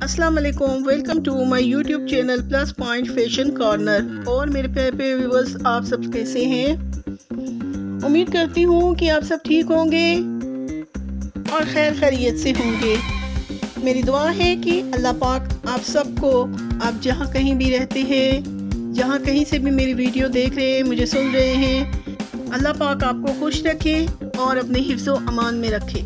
अस्सलाम वालेकुम, welcome to my YouTube channel plus point fashion corner. और मेरे प्यारे व्यूअर्स, आप सब कैसे हैं? उम्मीद करती हूँ कि आप सब ठीक होंगे और खैर खैरियत से होंगे। मेरी दुआ है कि अल्लाह पाक आप सबको, आप जहाँ कहीं भी रहते हैं, जहाँ कहीं से भी मेरी वीडियो देख रहे हैं, मुझे सुन रहे हैं, अल्लाह पाक आपको खुश रखे और अपने हिफ्ज़ो अमान में रखे।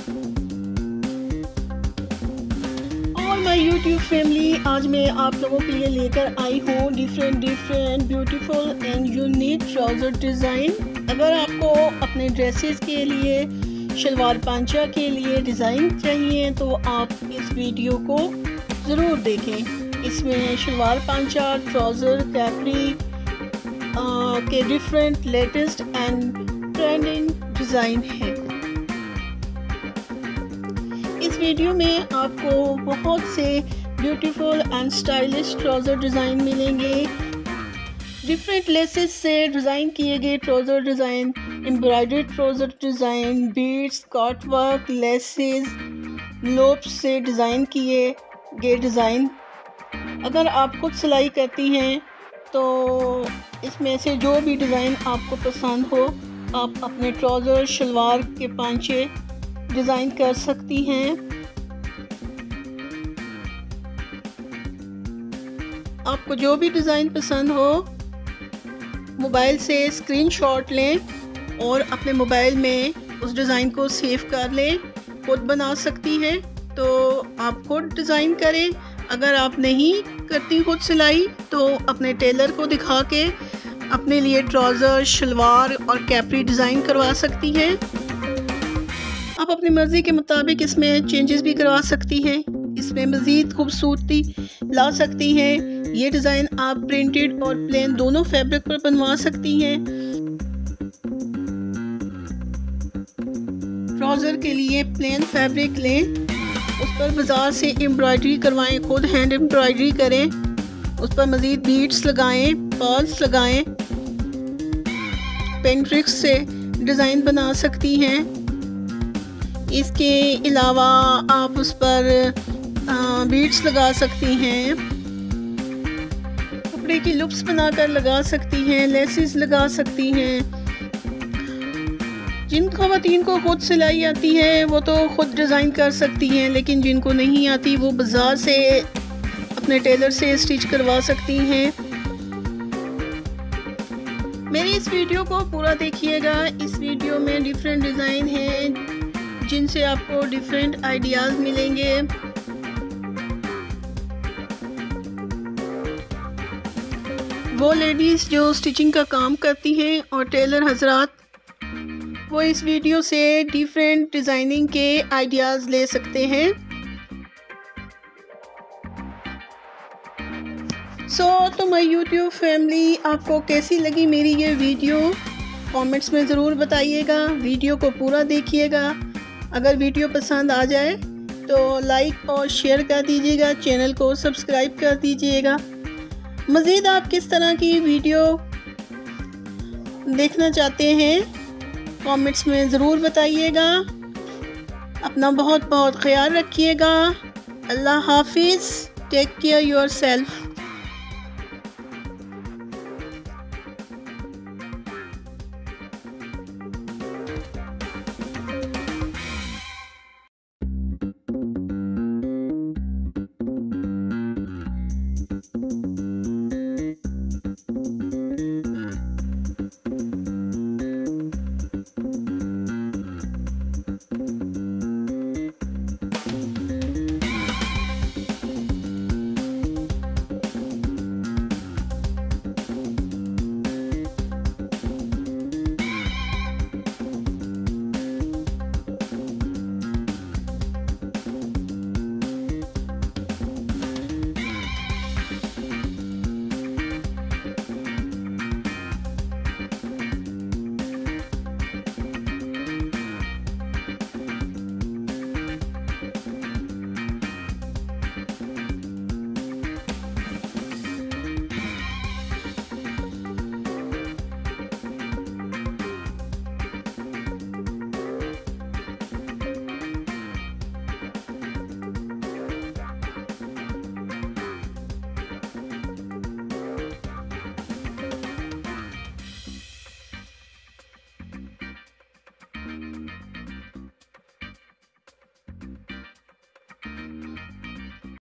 माय यूट्यूब फैमिली, आज मैं आप लोगों के लिए लेकर आई हूँ different beautiful and unique trouser design. अगर आपको अपने ड्रेसेस के लिए, शलवार पांचा के लिए डिज़ाइन चाहिए तो आप इस वीडियो को ज़रूर देखें। इसमें शलवार पांचा, ट्राउज़र, कैपरी के different latest and trending design है। इस वीडियो में आपको बहुत से beautiful and stylish trouser design मिलेंगे। डिफरेंट लेसेस से डिज़ाइन किए गए trouser design, embroidered trouser design, beads, cut work, laces, loops से डिज़ाइन किए गए डिज़ाइन। अगर आप खुद सिलाई करती हैं तो इसमें से जो भी डिज़ाइन आपको पसंद हो, आप अपने ट्राउज़र, शलवार के पांचे डिज़ाइन कर सकती हैं। आपको जो भी डिज़ाइन पसंद हो, मोबाइल से स्क्रीनशॉट लें और अपने मोबाइल में उस डिज़ाइन को सेव कर लें। खुद बना सकती हैं तो आप खुद डिज़ाइन करें। अगर आप नहीं करती खुद सिलाई तो अपने टेलर को दिखा के अपने लिए ट्राउज़र, शलवार और कैपरी डिज़ाइन करवा सकती हैं। आप अपनी मर्ज़ी के मुताबिक इसमें चेंजेस भी करवा सकती हैं, इसमें मज़ीद खूबसूरती ला सकती हैं। ये डिज़ाइन आप प्रिंटेड और प्लेन दोनों फैब्रिक पर बनवा सकती हैं। ट्राउज़र के लिए प्लेन फैब्रिक लें, उस पर बाज़ार से एम्ब्रॉयडरी करवाएं, खुद हैंड एम्ब्रॉयडरी करें, उस पर मज़ीद बीड्स लगाएं, पर्ल्स लगाएं। पेन ट्रिक्स से डिज़ाइन बना सकती हैं। इसके अलावा आप उस पर बीड्स लगा सकती हैं, कपड़े की लुप्स बनाकर लगा सकती हैं, लेसेस लगा सकती हैं। जिन ख़वातीन को खुद सिलाई आती है वो तो खुद डिज़ाइन कर सकती हैं, लेकिन जिनको नहीं आती वो बाज़ार से अपने टेलर से स्टिच करवा सकती हैं। मेरी इस वीडियो को पूरा देखिएगा। इस वीडियो में डिफरेंट डिज़ाइन हैं जिनसे आपको डिफरेंट आइडियाज़ मिलेंगे। वो लेडीज़ जो स्टिचिंग का काम करती हैं और टेलर हजरात, वो इस वीडियो से डिफरेंट डिज़ाइनिंग के आइडियाज़ ले सकते हैं। तो माय यूट्यूब फैमिली, आपको कैसी लगी मेरी ये वीडियो? कमेंट्स में ज़रूर बताइएगा। वीडियो को पूरा देखिएगा। अगर वीडियो पसंद आ जाए तो लाइक और शेयर कर दीजिएगा, चैनल को सब्सक्राइब कर दीजिएगा। मज़ीद आप किस तरह की वीडियो देखना चाहते हैं, कमेंट्स में ज़रूर बताइएगा। अपना बहुत बहुत ख्याल रखिएगा। अल्लाह हाफिज़। Take care yourself.